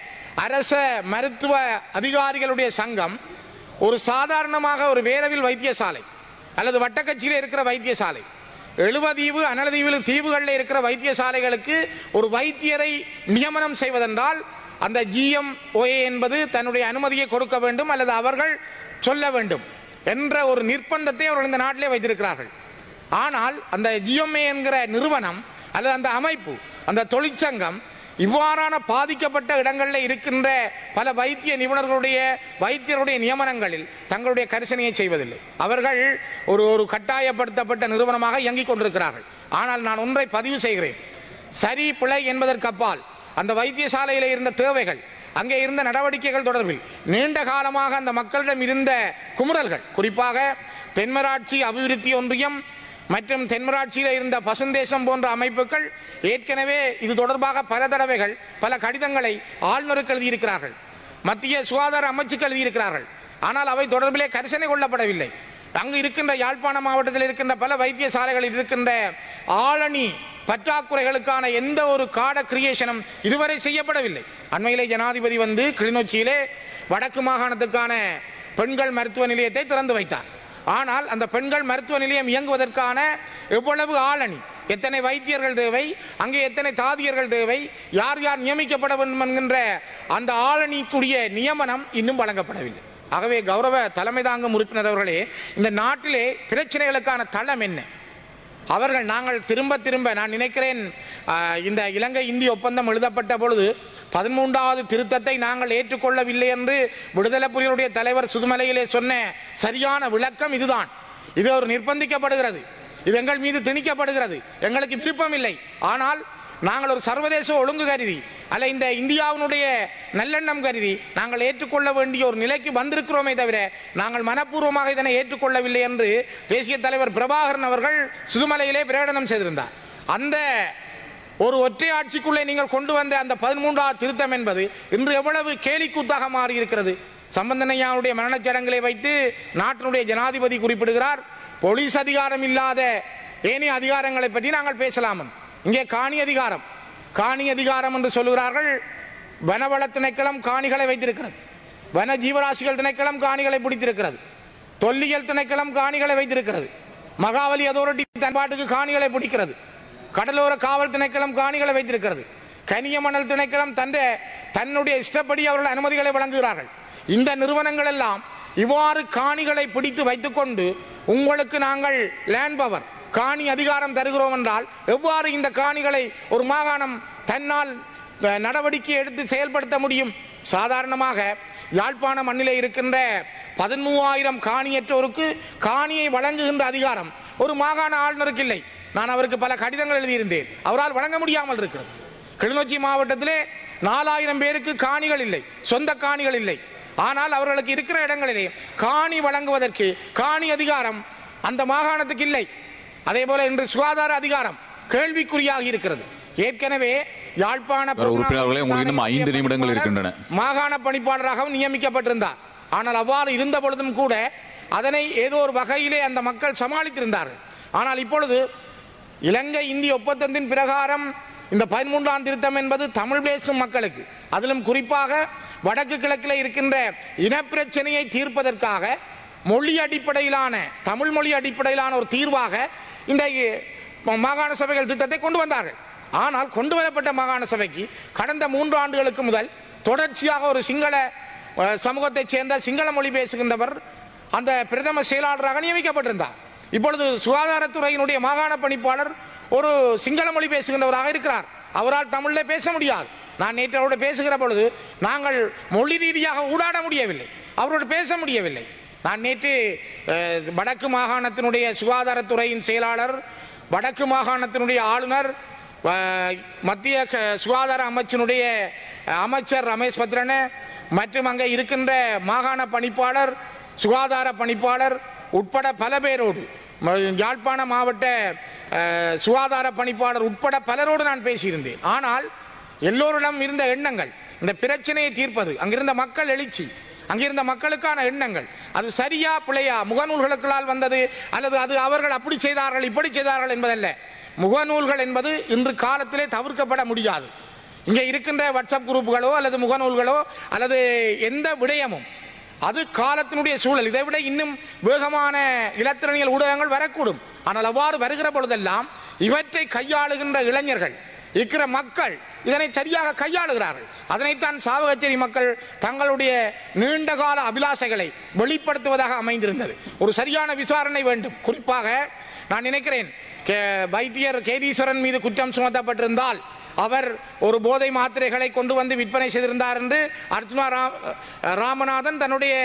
அரச மருத்துவ அதிகாரிகளுடைய சங்கம் ஒரு சாதாரணமாக ஒரு வேரவில் வைத்தியசாலை அல்லது வட்டக்கட்சியில் இருக்கிற வைத்தியசாலை, எழுவதீவு அனலதீவில் தீவுகளில் இருக்கிற வைத்தியசாலைகளுக்கு ஒரு வைத்தியரை நியமனம் செய்வதென்றால் அந்த ஜிஎம் ஓஏ என்பது தன்னுடைய அனுமதியை கொடுக்க வேண்டும் அல்லது அவர்கள் சொல்ல வேண்டும் என்ற ஒரு நிர்பந்தத்தை அவர்கள் இந்த நாட்டிலே வைத்திருக்கிறார்கள். ஆனால் அந்த ஜிஎம்ஏ என்கிற நிறுவனம் அல்லது அந்த அமைப்பு, அந்த தொழிற்சங்கம் இவ்வாறான பாதிக்கப்பட்ட இடங்களில் இருக்கின்ற பல வைத்திய நிபுணர்களுடைய வைத்தியருடைய நியமனங்களில் தங்களுடைய கரிசனையை செய்வதில்லை. அவர்கள் ஒரு ஒரு கட்டாயப்படுத்தப்பட்ட நிறுவனமாக இயங்கிக் கொண்டிருக்கிறார்கள். ஆனால் நான் ஒன்றை பதிவு செய்கிறேன், சரி பிழை என்பதற்கு அப்பால் அந்த வைத்தியசாலையில் இருந்த தேவைகள், அங்கே இருந்த நடவடிக்கைகள் தொடர்பில் நீண்ட காலமாக அந்த மக்களிடம் இருந்த குமுறல்கள், குறிப்பாக தென்மராட்சி அபிவிருத்தி ஒன்றியம் மற்றும் தென்மராட்சியில் இருந்த பசுந்தேசம் போன்ற அமைப்புகள் ஏற்கனவே இது தொடர்பாக பல தடவைகள் பல கடிதங்களை ஆளுநருக்கு எழுதியிருக்கிறார்கள், மத்திய சுகாதார அமைச்சுக்கு எழுதியிருக்கிறார்கள். ஆனால் அவை தொடர்பிலே கரிசனை கொள்ளப்படவில்லை. அங்கு இருக்கின்ற யாழ்ப்பாண மாவட்டத்தில் இருக்கின்ற பல வைத்தியசாலைகளில் இருக்கின்ற ஆளணி பற்றாக்குறைகளுக்கான எந்த ஒரு கார்ட கிரியேஷனும் இதுவரை செய்யப்படவில்லை. அண்மையிலே ஜனாதிபதி வந்து கிளிநொச்சியிலே வடக்கு மாகாணத்துக்கான பெண்கள் மருத்துவ நிலையத்தை திறந்து வைத்தார். ஆனால் அந்த பெண்கள் மருத்துவ நிலையம் இயங்குவதற்கான எவ்வளவு ஆளணி, எத்தனை வைத்தியர்கள் தேவை, அங்கே எத்தனை தாதியர்கள் தேவை, யார் யார் நியமிக்கப்பட வேண்டும் என்கின்ற அந்த ஆளணிக்குரிய நியமனம் இன்னும் வழங்கப்படவில்லை. ஆகவே கௌரவ தலைமை தாங்கும் உறுப்பினர் அவர்களே, இந்த நாட்டிலே பிரச்சனைகளுக்கான தளம் என்ன? அவர்கள் நாங்கள் திரும்ப திரும்ப நான் நினைக்கிறேன், இந்த இலங்கை இந்திய ஒப்பந்தம் எழுதப்பட்ட பொழுது பதிமூன்றாவது திருத்தத்தை நாங்கள் ஏற்றுக்கொள்ளவில்லை என்று விடுதலை புலிகளுடைய தலைவர் சுதுமலையிலே சொன்ன சரியான விளக்கம் இதுதான். இது ஒரு நிர்பந்திக்கப்படுகிறது, இது எங்கள் மீது திணிக்கப்படுகிறது, எங்களுக்கு விருப்பம் இல்லை. ஆனால் நாங்கள் ஒரு சர்வதேச ஒழுங்கு கருதி அல்ல இந்த இந்தியாவினுடைய நல்லெண்ணம் கருதி நாங்கள் ஏற்றுக்கொள்ள வேண்டிய ஒரு நிலைக்கு வந்திருக்கிறோமே தவிர நாங்கள் மனப்பூர்வமாக இதனை ஏற்றுக்கொள்ளவில்லை என்று தேசிய தலைவர் பிரபாகரன் அவர்கள் சுதுமலையிலே பிரகடனம் செய்திருந்தார். அந்த ஒரு ஒற்றை ஆட்சிக்குள்ளே நீங்கள் கொண்டு வந்த அந்த பதிமூன்றாவது திருத்தம் என்பது இன்று எவ்வளவு கேலிக்கூத்தாக மாறி இருக்கிறது. சம்பந்தனையாவுடைய மரணச்சடங்களை வைத்து நாட்டினுடைய ஜனாதிபதி குறிப்பிடுகிறார், போலீஸ் அதிகாரம் இல்லாத ஏனைய அதிகாரங்களை பற்றி நாங்கள் பேசலாம். இங்கே காணி அதிகாரம், காணி அதிகாரம் என்று சொல்லுகிறார்கள். வனவள திணைக்களம் காணிகளை வைத்திருக்கிறது, வன ஜீவராசிகள் திணைக்களம் காணிகளை பிடித்திருக்கிறது, தொல்லியல் திணைக்களம் காணிகளை வைத்திருக்கிறது, மகாவலி அதோரிட்டி தன்பாட்டுக்கு காணிகளை பிடிக்கிறது, கடலோர காவல் திணைக்களம் காணிகளை வைத்திருக்கிறது, கனியமணல் திணைக்களம் தந்த தன்னுடைய இஷ்டப்படி அவர்கள் அனுமதிகளை வழங்குகிறார்கள். இந்த நிறுவனங்கள் எல்லாம் இவ்வாறு காணிகளை பிடித்து வைத்துக்கொண்டு உங்களுக்கு நாங்கள் லேண்ட் பவர் காணி அதிகாரம் தருகிறோம் என்றால் எவ்வாறு இந்த காணிகளை ஒரு மாகாணம் தன்னால் நடவடிக்கை எடுத்து செயல்படுத்த முடியும்? சாதாரணமாக யாழ்ப்பாண மண்ணிலே இருக்கின்ற பதிமூவாயிரம் காணியற்றோருக்கு காணியை வழங்குகின்ற அதிகாரம் ஒரு மாகாண ஆளுநருக்கு இல்லை. நான் அவருக்கு பல கடிதங்கள் எழுதியிருந்தேன், அவரால் வழங்க முடியாமல் இருக்கிறது. கிளிநொச்சி மாவட்டத்திலே நாலாயிரம் பேருக்கு காணிகள் இல்லை, சொந்த காணிகள் இல்லை. ஆனால் அவர்களுக்கு இருக்கிற இடங்களிலே காணி வழங்குவதற்கு காணி அதிகாரம் அந்த மாகாணத்துக்கு இல்லை. அதே போல இன்று சுகாதார அதிகாரம் கேள்விக்குறியாக இருக்கிறது. ஏற்கனவே யாழ்ப்பாண ஐந்து நிமிடங்கள் இருக்கின்றன மாகாண பணிப்பாளராகவும் நியமிக்கப்பட்டிருந்தார். ஆனால் அவ்வாறு இருந்த பொழுதும் கூட அதனை ஏதோ ஒரு வகையிலே அந்த மக்கள் சமாளித்திருந்தார்கள். ஆனால் இப்பொழுது இலங்கை இந்திய ஒப்பந்தத்தின் பிரகாரம் இந்த பதிமூன்றாம் திருத்தம் என்பது தமிழ் பேசும் மக்களுக்கு, அதிலும் குறிப்பாக வடக்கு கிழக்கில் இருக்கின்ற இனப்பிரச்சனையை தீர்ப்பதற்காக மொழி அடிப்படையிலான தமிழ் மொழி அடிப்படையிலான ஒரு தீர்வாக இந்த மாகாண சபைகள் திட்டத்தை கொண்டு வந்தார்கள். ஆனால் கொண்டு வரப்பட்ட மாகாண சபைக்கு கடந்த மூன்று ஆண்டுகளுக்கு முதல் தொடர்ச்சியாக ஒரு சிங்கள சமூகத்தைச் சேர்ந்த சிங்கள மொழி பேசுகின்றவர் அந்த பிரதம செயலாளராக நியமிக்கப்பட்டிருந்தார். இப்பொழுது சுகாதாரத்துறையினுடைய மாகாண பணிப்பாளர் ஒரு சிங்கள மொழி பேசுகின்றவராக இருக்கிறார். அவரால் தமிழில் பேச முடியாது. நான் நேற்று அவரோடு பேசுகிற பொழுது நாங்கள் மொழி ரீதியாக ஊடாட முடியவில்லை, அவரோடு பேச முடியவில்லை. நான் நேற்று வடக்கு மாகாணத்தினுடைய சுகாதாரத்துறையின் செயலாளர், வடக்கு மாகாணத்தினுடைய ஆளுநர், மத்திய சுகாதார அமைச்சினுடைய அமைச்சர் ரமேஷ் பத்ரன மற்றும் அங்கே இருக்கின்ற மாகாண பணிப்பாளர், சுகாதார பணிப்பாளர் உட்பட பல பேரோடு, யாழ்ப்பாண மாவட்ட சுகாதார பணிப்பாளர் உட்பட பலரோடு நான் பேசியிருந்தேன். ஆனால் எல்லோரிடம் இருந்த எண்ணங்கள், இந்த பிரச்சனையை தீர்ப்பது, அங்கிருந்த மக்கள் எழுச்சி, அங்கிருந்த மக்களுக்கான எண்ணங்கள், அது சரியா பிழையா, முகநூல்களுக்களால் வந்தது அல்லது அது அவர்கள் அப்படி செய்தார்கள் இப்படி செய்தார்கள் என்பதல்ல. முகநூல்கள் என்பது இன்று காலத்திலே தவிர்க்கப்பட முடியாது. இங்கே இருக்கின்ற வாட்ஸ்அப் குரூப்புகளோ அல்லது முகநூல்களோ அல்லது எந்த விடயமும் அது காலத்தினுடைய சூழல். இதை விட இன்னும் வேகமான இலத்திரனியல் ஊடகங்கள் வரக்கூடும். ஆனால் அவ்வாறு வருகிற பொழுதெல்லாம் இவற்றை கையாளுகின்ற இளைஞர்கள், இருக்கிற மக்கள் இதனை சரியாக கையாளுகிறார்கள். அதனைத்தான் சாவகச்சேரி மக்கள் தங்களுடைய நீண்டகால அபிலாசைகளை வெளிப்படுத்துவதாக அமைந்திருந்தது. ஒரு சரியான விசாரணை வேண்டும். குறிப்பாக நான் நினைக்கிறேன், வைத்தியர் கேதீஸ்வரன் மீது குற்றம் சுமத்தப்பட்டிருந்தால் அவர் ஒரு போதை மாத்திரைகளை கொண்டு வந்து விற்பனை செய்திருந்தார் என்று அர்ஜுனா ராமநாதன் தன்னுடைய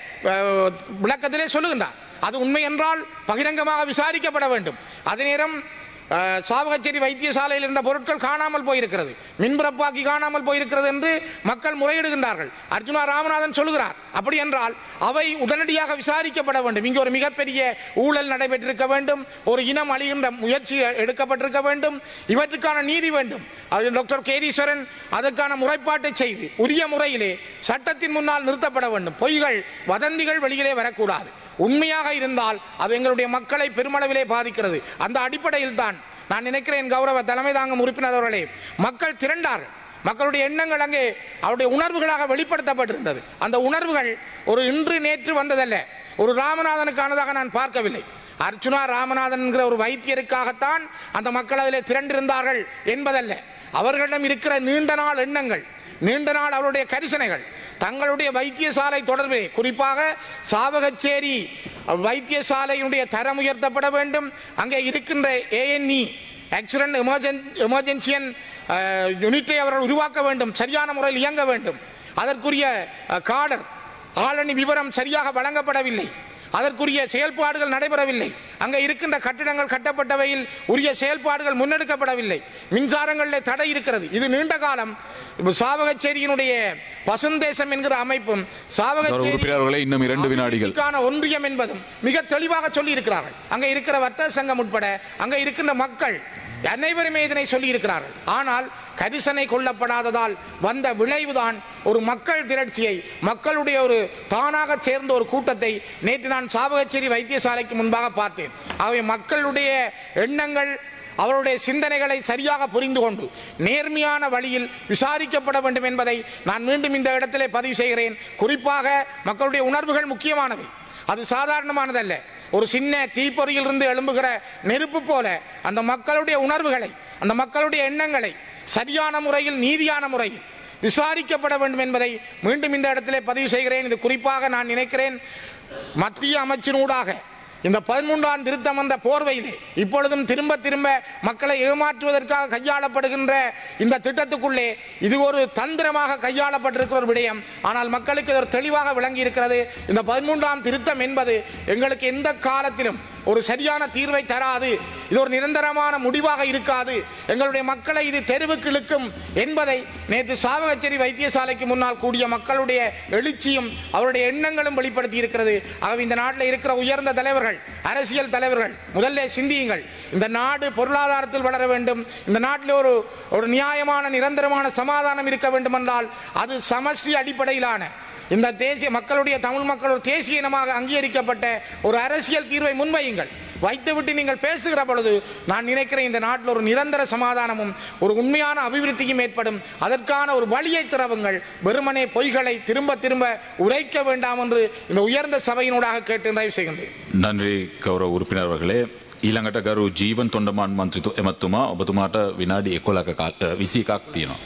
விளக்கத்திலே சொல்லுகின்றார். அது உண்மை என்றால் பகிரங்கமாக விசாரிக்கப்பட வேண்டும். அதே நேரம் சாவகச்சேரி வைத்தியசாலையில் இருந்த பொருட்கள் காணாமல் போயிருக்கிறது, மின்புறப்பாக்கி காணாமல் போயிருக்கிறது என்று மக்கள் முறையிடுகின்றார்கள். அர்ஜுனா ராமநாதன் சொல்லுகிறார், அப்படி என்றால் அவை உடனடியாக விசாரிக்கப்பட வேண்டும். இங்கே ஒரு மிகப்பெரிய ஊழல் நடைபெற்றிருக்க வேண்டும், ஒரு இனம் அழிகின்ற முயற்சி எடுக்கப்பட்டிருக்க வேண்டும், இவற்றுக்கான நீதி வேண்டும். டாக்டர் கேதீஸ்வரன் அதற்கான முறைப்பாட்டை செய்து உரிய முறையிலே சட்டத்தின் முன்னால் நிறுத்தப்பட வேண்டும். பொய்கள், வதந்திகள் வெளியிலே வரக்கூடாது. உண்மையாக இருந்தால் அது எங்களுடைய மக்களை பெருமளவிலே பாதிக்கிறது. அந்த அடிப்படையில் தான் நான் நினைக்கிறேன், கௌரவ தலைமை தாங்கும் உறுப்பினர் அவர்களே, மக்கள் திரண்டார்கள். மக்களுடைய எண்ணங்கள் அங்கே அவருடைய உணர்வுகளாக வெளிப்படுத்தப்பட்டிருந்தது. அந்த உணர்வுகள் ஒரு இன்று நேற்று வந்ததல்ல, ஒரு ராமநாதனுக்கானதாக நான் பார்க்கவில்லை. அர்ச்சுனா ராமநாதன் என்கிற ஒரு வைத்தியருக்காகத்தான் அந்த மக்கள் அதிலே திரண்டிருந்தார்கள் என்பதல்ல. அவர்களிடம் இருக்கிற நீண்ட நாள் எண்ணங்கள், நீண்ட நாள் அவருடைய கரிசனைகள், தங்களுடைய வைத்தியசாலை தொடர்பில், குறிப்பாக சாவகச்சேரி வைத்தியசாலையினுடைய தரம் உயர்த்தப்பட வேண்டும். அங்கே இருக்கின்ற ஏஎன்இ ஆக்சிடென்ட் எமர்ஜென்சியன் யூனிட்டை அவர்கள் உருவாக்க வேண்டும், சரியான முறையில் இயங்க வேண்டும். அதற்குரிய காடர் ஆளணி விவரம் சரியாக வழங்கப்படவில்லை, அதற்குரிய செயல்பாடுகள் நடைபெறவில்லை. அங்கே இருக்கின்ற கட்டிடங்கள் கட்டப்பட்டவையில் உரிய செயல்பாடுகள் முன்னெடுக்கப்படவில்லை. மின்சாரங்களில் தடை இருக்கிறது. இது நீண்ட காலம் சாவகச்சேரியினுடைய பசுந்தேசம் என்கிற அமைப்பும் சாவகச்சேரி இன்னும் இரண்டு வினாடிகள் ஒன்றியம் என்பதும் மிக தெளிவாக சொல்லி இருக்கிறார்கள். அங்கே இருக்கிற வர்த்தக சங்கம் உட்பட அங்கே இருக்கின்ற மக்கள் அனைவருமே இதனை சொல்லி இருக்கிறார்கள். ஆனால் கரிசனை கொள்ளப்படாததால் வந்த விளைவுதான் ஒரு மக்கள் திரட்சியை, மக்களுடைய ஒரு தானாக சேர்ந்த ஒரு கூட்டத்தை நேற்று நான் சாவகச்சேரி வைத்தியசாலைக்கு முன்பாக பார்த்தேன். ஆகவே மக்களுடைய எண்ணங்கள், அவருடைய சிந்தனைகளை சரியாக புரிந்து கொண்டு நேர்மையான வழியில் விசாரிக்கப்பட வேண்டும் என்பதை நான் மீண்டும் இந்த இடத்திலே பதிவு செய்கிறேன். குறிப்பாக மக்களுடைய உணர்வுகள் முக்கியமானவை, அது சாதாரணமானதல்ல. ஒரு சின்ன தீப்பொறியிலிருந்து எழும்புகிற நெருப்பு போல அந்த மக்களுடைய உணர்வுகளை, அந்த மக்களுடைய எண்ணங்களை சரியான முறையில், நீதியான முறையில் விசாரிக்கப்பட வேண்டும் என்பதை மீண்டும் இந்த இடத்திலே பதிவு செய்கிறேன். இது குறிப்பாக நான் நினைக்கிறேன், மத்திய அமைச்சினூடாக இந்த பதிமூன்றாம் திருத்தம் வந்த போர்வையிலே இப்பொழுதும் திரும்ப திரும்ப மக்களை ஏமாற்றுவதற்காக கையாளப்படுகின்ற இந்த திட்டத்துக்குள்ளே இது ஒரு தந்திரமாக கையாளப்பட்டிருக்கிற ஒரு விடயம். ஆனால் மக்களுக்கு ஒரு தெளிவாக விளங்கி இருக்கிறது, இந்த பதிமூன்றாம் திருத்தம் என்பது எங்களுக்கு எந்த காலத்திலும் ஒரு சரியான தீர்வை தராது, இது ஒரு நிரந்தரமான முடிவாக இருக்காது, எங்களுடைய மக்களை இது தெருவுக்கு இழுக்கும் என்பதை நேற்று சாவகச்சேரி வைத்தியசாலைக்கு முன்னால் கூடிய மக்களுடைய எழுச்சியும் அவருடைய எண்ணங்களும் வெளிப்படுத்தி இருக்கிறது. ஆகவே இந்த நாட்டில் இருக்கிற உயர்ந்த தலைவர்கள், அரசியல் தலைவர்கள், முதல்ல சிந்தியுங்கள். இந்த நாடு பொருளாதாரத்தில் வளர வேண்டும், இந்த நாட்டில் ஒரு ஒரு நியாயமான நிரந்தரமான சமாதானம் இருக்க வேண்டும் என்றால் அது சமஷ்டி அடிப்படையிலான இந்த தேசிய மக்களுடைய, தமிழ் மக்கள் ஒரு தேசிய இனமாக அங்கீகரிக்கப்பட்ட ஒரு அரசியல் தீர்வை முன்வையுங்கள். வைத்துவிட்டு நீங்கள் பேசுகிற பொழுது நான் நினைக்கிறேன் இந்த நாட்டில் ஒரு நிரந்தர சமாதானமும் ஒரு உண்மையான அபிவிருத்தியும் ஏற்படும். அதற்கான ஒரு வழியை திறவுங்கள். வெறுமனே பொய்களை திரும்ப திரும்ப உரைக்க வேண்டாம் என்று இந்த உயர்ந்த சபையினூடாக கேட்டு நிறைவு செய்கின்றேன். நன்றி கௌரவ உறுப்பினர் அவர்களே. ඊළඟට ගරු ජීවන් තොණ්ඩමාන් මන්ත්‍රීතු එමතුමා, ඔබතුමාට විනාඩි එකොළහක විසි එකක් තියෙනවා.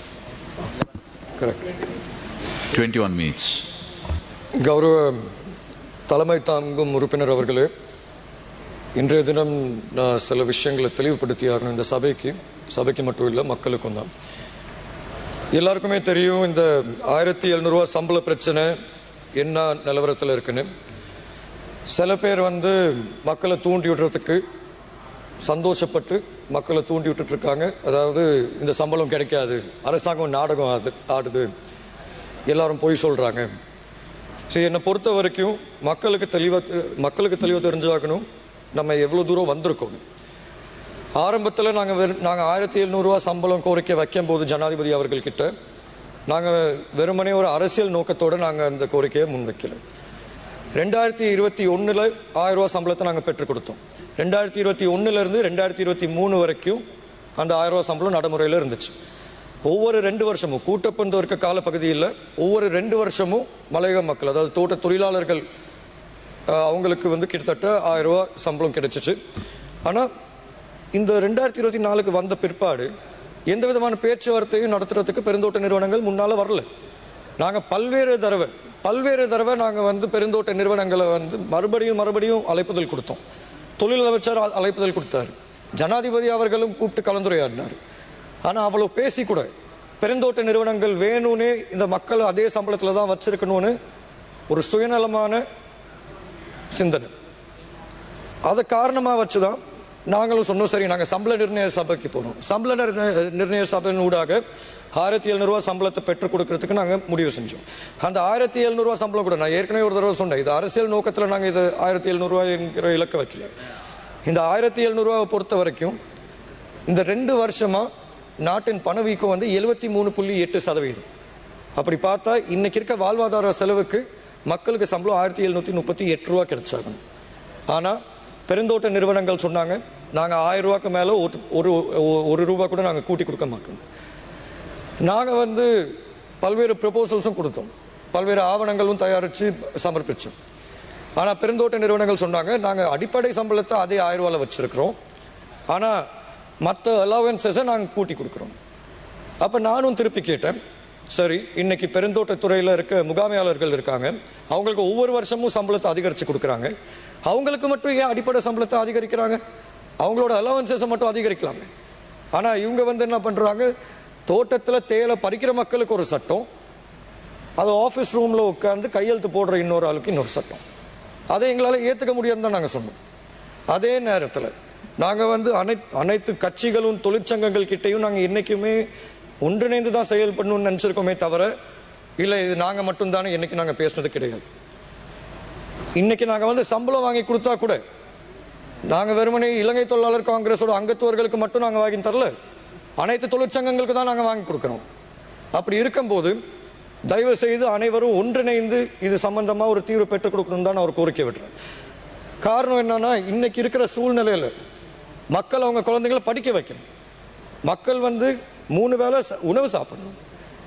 twenty-one minutes. கௌரவ தலைமை தாங்கும் உறுப்பினர் அவர்களே, இன்றைய தினம் நான் சில விஷயங்களை தெளிவுபடுத்தியாகணும் இந்த சபைக்கு, சபைக்கு மட்டும் இல்லை மக்களுக்கும் தான். எல்லாருக்குமே தெரியும் இந்த ஆயிரத்தி எழுநூறுவா சம்பள பிரச்சனை என்ன நிலவரத்தில் இருக்குன்னு. சில பேர் வந்து மக்களை தூண்டி விடுறதுக்கு சந்தோஷப்பட்டு மக்களை தூண்டி விட்டுட்டு இருக்காங்க. அதாவது இந்த சம்பளம் கிடைக்காது, அரசாங்கம் நாடகம் ஆடு ஆடுது எல்லாரும் போய் சொல்கிறாங்க. சரி, என்னை பொறுத்த வரைக்கும் மக்களுக்கு தெளிவாக மக்களுக்கு தெளிவாக தெரிஞ்சாக்கணும் நம்ம எவ்வளோ தூரம் வந்திருக்கோம். ஆரம்பத்தில் நாங்கள் வெறும் நாங்கள் ஆயிரத்தி எழுநூறுவா சம்பளம் கோரிக்கை வைக்கும் போது ஜனாதிபதி அவர்கள்கிட்ட நாங்கள் வெறுமனே ஒரு அரசியல் நோக்கத்தோடு நாங்கள் அந்த கோரிக்கையை முன்வைக்கல. ரெண்டாயிரத்தி இருபத்தி ஒன்றில் ஆயிரம் ரூபா சம்பளத்தை நாங்கள் பெற்றுக் கொடுத்தோம். ரெண்டாயிரத்தி இருபத்தி ஒன்றுலேருந்து ரெண்டாயிரத்தி இருபத்தி மூணு வரைக்கும் அந்த ஆயிரம் ரூபா சம்பளம் நடைமுறையில் இருந்துச்சு. ஒவ்வொரு ரெண்டு வருஷமும் கூட்டப்பந்து இருக்க காலப்பகுதியில் ஒவ்வொரு ரெண்டு வருஷமும் மலையக மக்கள், அதாவது தோட்ட தொழிலாளர்கள், அவங்களுக்கு வந்து கிட்டத்தட்ட ஆயிரம் ரூபா சம்பளம் கிடைச்சிச்சு. ஆனால் இந்த ரெண்டாயிரத்தி இருபத்தி நாலுக்கு வந்த பிற்பாடு எந்த விதமான பேச்சுவார்த்தையும் நடத்துறதுக்கு பெருந்தோட்ட நிறுவனங்கள் முன்னால் வரல. நாங்கள் பல்வேறு தடவை பல்வேறு தடவை நாங்கள் வந்து பெருந்தோட்ட நிறுவனங்களை வந்து மறுபடியும் மறுபடியும் அழைப்புதல் கொடுத்தோம். தொழில் அமைச்சர் அழைப்புதல் கொடுத்தார், ஜனாதிபதி அவர்களும் கூப்பிட்டு கலந்துரையாடினார். ஆனால் அவ்வளோ பேசி கூட பெருந்தோட்ட நிறுவனங்கள் வேணும்னே இந்த மக்களை அதே சம்பளத்தில் தான் வச்சிருக்கணும்னு ஒரு சுயநலமான சிந்தனை. அதை காரணமாக வச்சு தான் நாங்களும் சொன்னோம், சரி நாங்கள் சம்பள நிர்ணய சபைக்கு போகிறோம். சம்பள நிர்ணய சபையின் ஊடாக ஆயிரத்தி எழுநூறுவா சம்பளத்தை பெற்றுக் கொடுக்கறதுக்கு நாங்கள் முடிவு செஞ்சோம். அந்த ஆயிரத்தி எழுநூறுவா சம்பளம் கூட நான் ஏற்கனவே ஒரு தடவை சொன்னேன், இது அரசியல் நோக்கத்தில் நாங்கள் இது ஆயிரத்தி எழுநூறுவா என்கிற இலக்க வைக்கல. இந்த ஆயிரத்தி எழுநூறுவாவை பொறுத்த வரைக்கும் இந்த ரெண்டு வருஷமாக நாட்டின் பணவீக்கம் வந்து எழுபத்தி மூணு புள்ளி எட்டு சதவீதம். அப்படி பார்த்தா இன்னைக்கு இருக்க வாழ்வாதார செலவுக்கு மக்களுக்கு சம்பளம் ஆயிரத்தி எழுநூற்றி முப்பத்தி எட்டு ரூபா கிடைச்சாகணும். ஆனால் பெருந்தோட்ட நிறுவனங்கள் சொன்னாங்க, நாங்கள் ஆயிரம் ரூபாய்க்கு மேலே ஒரு ஒரு ரூபா கூட நாங்கள் கூட்டி கொடுக்க மாட்டோம். நாங்கள் வந்து பல்வேறு ப்ரப்போசல்ஸும் கொடுத்தோம், பல்வேறு ஆவணங்களும் தயாரித்து சமர்ப்பித்தோம். ஆனால் பெருந்தோட்ட நிறுவனங்கள் சொன்னாங்க, நாங்கள் அடிப்படை சம்பளத்தை அதே ஆயிரம் ரூபாயில் வச்சுருக்கிறோம், ஆனால் மற்ற அலவன்சஸை நாங்கள் கூட்டி கொடுக்குறோம். அப்போ நானும் திருப்பி கேட்டேன், சரி இன்னைக்கு பெருந்தோட்டத்துறையில் இருக்க முகாமையாளர்கள் இருக்காங்க, அவங்களுக்கு ஒவ்வொரு வருஷமும் சம்பளத்தை அதிகரித்து கொடுக்குறாங்க, அவங்களுக்கு மட்டும் ஏன் அடிப்படை சம்பளத்தை அதிகரிக்கிறாங்க? அவங்களோட அலவன்சஸை மட்டும் அதிகரிக்கலாமே. ஆனால் இவங்க வந்து என்ன பண்ணுறாங்க, தோட்டத்தில் தேயிலை பறிக்கிற மக்களுக்கு ஒரு சட்டம், அது ஆஃபீஸ் ரூமில் உட்காந்து கையெழுத்து போடுற இன்னொரு ஆளுக்கு இன்னொரு சட்டம். அதை எங்களால் ஏற்றுக்க முடியாதுன்னு தான் நாங்கள் சொன்னோம். அதே நேரத்தில் நாங்கள் வந்து அனை அனைத்து கட்சிகளும் தொழிற்சங்கங்கள் கிட்டையும் நாங்கள் என்றைக்குமே ஒன்றிணைந்து தான் செயல்படணும்னு நினச்சிருக்கோமே தவிர, இல்லை இது நாங்கள் மட்டும்தானே என்றைக்கு நாங்கள் பேசுனது கிடையாது. இன்னைக்கு நாங்கள் வந்து சம்பளம் வாங்கி கொடுத்தா கூட நாங்கள் வெறுமனே இலங்கை தொழிலாளர் காங்கிரஸோட அங்கத்துவர்களுக்கு மட்டும் நாங்கள் வாங்கி தரல, அனைத்து தொழிற்சங்கங்களுக்கு தான் நாங்கள் வாங்கி கொடுக்குறோம். அப்படி இருக்கும்போது தயவு செய்து அனைவரும் ஒன்றிணைந்து இது சம்பந்தமாக ஒரு தீர்வு பெற்றுக் கொடுக்கணும் தான் நான் ஒரு கோரிக்கை விடுறேன். காரணம் என்னன்னா, இன்னைக்கு இருக்கிற சூழ்நிலையில் மக்கள் அவங்க குழந்தைகளை படிக்க வைக்கணும், மக்கள் வந்து மூணு வேளை உணவு சாப்பிடணும்.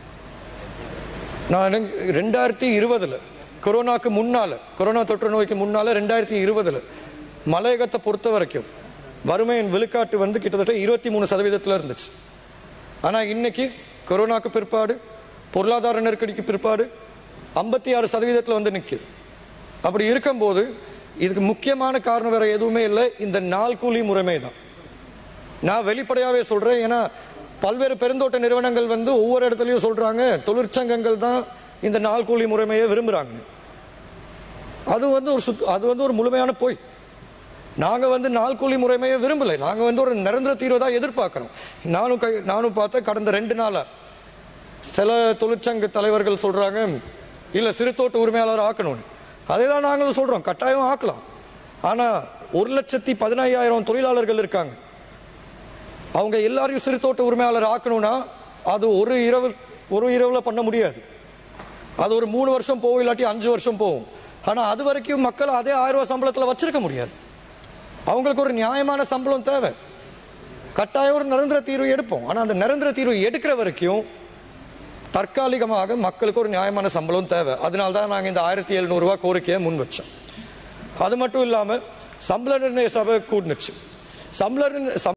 நான் ரெண்டாயிரத்தி இருபதுல கொரோனாக்கு முன்னால, கொரோனா தொற்று நோய்க்கு முன்னால ரெண்டாயிரத்தி இருபதுல மலையகத்தை பொறுத்த வரைக்கும் வறுமையின் விழுக்காட்டு வந்து கிட்டத்தட்ட இருபத்தி மூணு சதவீதத்தில் இருந்துச்சு. ஆனால் இன்னைக்கு கொரோனாக்கு பிற்பாடு, பொருளாதார நெருக்கடிக்கு பிற்பாடு ஐம்பத்தி ஆறு சதவீதத்தில் வந்து நிற்குது. அப்படி இருக்கும்போது இதுக்கு முக்கியமான காரணம் வேற எதுவுமே இல்லை, இந்த நாள் கூலி முறைமை தான். நான் வெளிப்படையாகவே சொல்கிறேன், ஏன்னா பல்வேறு பெருந்தோட்ட நிறுவனங்கள் வந்து ஒவ்வொரு இடத்துலையும் சொல்கிறாங்க தொழிற்சங்கங்கள் தான் இந்த நாள் கூலி முறைமையை விரும்புகிறாங்க. அது வந்து ஒரு சுத் அது வந்து ஒரு முழுமையான பொய். நாங்கள் வந்து நாள் கூலி முறைமையை விரும்பலை, நாங்கள் வந்து ஒரு நிரந்தர தீர்வை தான் எதிர்பார்க்குறோம். நானும் கை நானும் பார்த்தேன், கடந்த ரெண்டு நாளாக சில தொழிற்சங்க தலைவர்கள் சொல்கிறாங்க, இல்லை சிறுதோட்ட உரிமையாளர் ஆக்கணும்னு. அதே தான் நாங்களும் சொல்கிறோம், கட்டாயம் ஆக்கலாம். ஆனால் ஒரு லட்சத்தி பதினையாயிரம் தொழிலாளர்கள் இருக்காங்க, அவங்க எல்லாரையும் சிறுதோட்ட உரிமையாளர் ஆக்கணும்னா அது ஒரு இரவு ஒரு இரவில் பண்ண முடியாது. அது ஒரு மூணு வருஷம் போகும், இல்லாட்டி அஞ்சு வருஷம் போகும். ஆனால் அது வரைக்கும் மக்கள் அதே ஆயிரம் ரூபாய் சம்பளத்தில் வச்சிருக்க முடியாது. அவங்களுக்கு ஒரு நியாயமான சம்பளம் தேவை. கட்டாயம் ஒரு நிரந்தர தீர்வு எடுப்போம். ஆனால் அந்த நிரந்தர தீர்வு எடுக்கிற வரைக்கும் தற்காலிகமாக மக்களுக்கு ஒரு நியாயமான சம்பளம் தேவை. அதனால தான் நாங்கள் இந்த ஆயிரத்தி எழுநூறுவா கோரிக்கையை முன் வச்சோம். அது மட்டும் இல்லாமல் சம்பள நிர்ணய சபை கூட்டுனுச்சு. சம்பள